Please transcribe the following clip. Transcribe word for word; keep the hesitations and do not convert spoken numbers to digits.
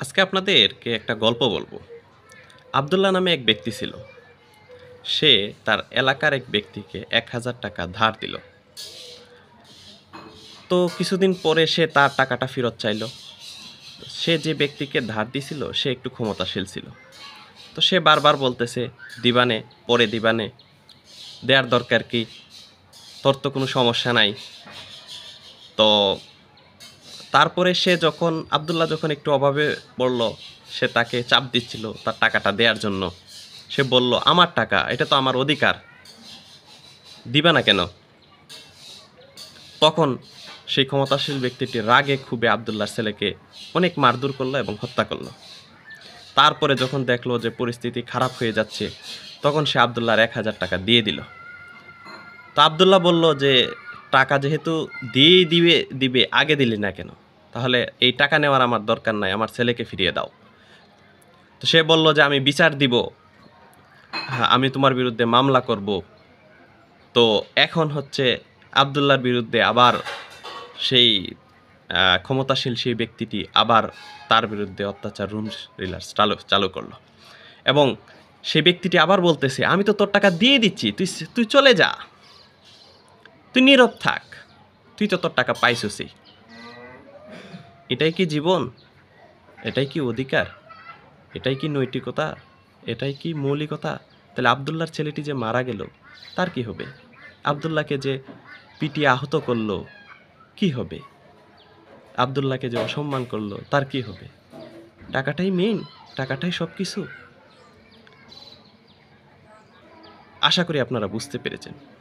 আজকে আপনাদেরকে একটা গল্প বলবো। আব্দুল্লাহ নামে এক ব্যক্তি ছিল। সে তার এলাকার এক ব্যক্তিকে এক হাজার টাকা ধার দিল। তো কিছুদিন পরে সে তার টাকাটা ফেরত চাইল। সে যে ব্যক্তিকে ধার দিছিল সে একটু ক্ষমতাশীল ছিল। তো সে বারবার বলতেছে, দিবানে, পরে দিবানে, দেওয়ার দরকার কি, তোর তো কোনো সমস্যা নাই। তো তারপরে সে যখন আব্দুল্লাহ যখন একটু অভাবে পড়ল, সে তাকে চাপ দিচ্ছিল তার টাকাটা দেওয়ার জন্য। সে বলল, আমার টাকা, এটা তো আমার অধিকার, দিবা না কেন? তখন সেই ক্ষমতাশীল ব্যক্তিটি রাগে ক্ষোভে আব্দুল্লাহর ছেলেকে অনেক মারধর করলো এবং হত্যা করলো। তারপরে যখন দেখলো যে পরিস্থিতি খারাপ হয়ে যাচ্ছে, তখন সে আব্দুল্লাহর এক হাজার টাকা দিয়ে দিল। তো আব্দুল্লাহ বলল যে, টাকা যেহেতু দিয়ে দিবে দিবে আগে দিলি না কেন? তাহলে এই টাকা নেওয়ার আমার দরকার নাই, আমার ছেলেকে ফিরিয়ে দাও। তো সে বলল যে, আমি বিচার দিব, হ্যাঁ, আমি তোমার বিরুদ্ধে মামলা করব। তো এখন হচ্ছে আব্দুল্লাহর বিরুদ্ধে আবার সেই আহ, ক্ষমতাশীল সেই ব্যক্তিটি আবার তার বিরুদ্ধে অত্যাচার রুমস রিলার্স চালু চালু করলো। এবং সেই ব্যক্তিটি আবার বলতেছে, আমি তো তোর টাকা দিয়ে দিচ্ছি, তুই তুই চলে যা, তুই নীরব থাক, তুই তো তোর টাকা পাইছসই। এটাই কি জীবন? এটাই কি অধিকার? এটাই কি নৈতিকতা? এটাই কি মৌলিকতা? তাহলে আব্দুল্লাহর ছেলেটি যে মারা গেল, তার কি হবে? আব্দুল্লাহকে যে পিটিয়ে আহত করলো, কি হবে? আব্দুল্লাহকে যে অসম্মান করলো, তার কি হবে? টাকাটাই মেইন, টাকাটাই সব কিছু। আশা করি আপনারা বুঝতে পেরেছেন।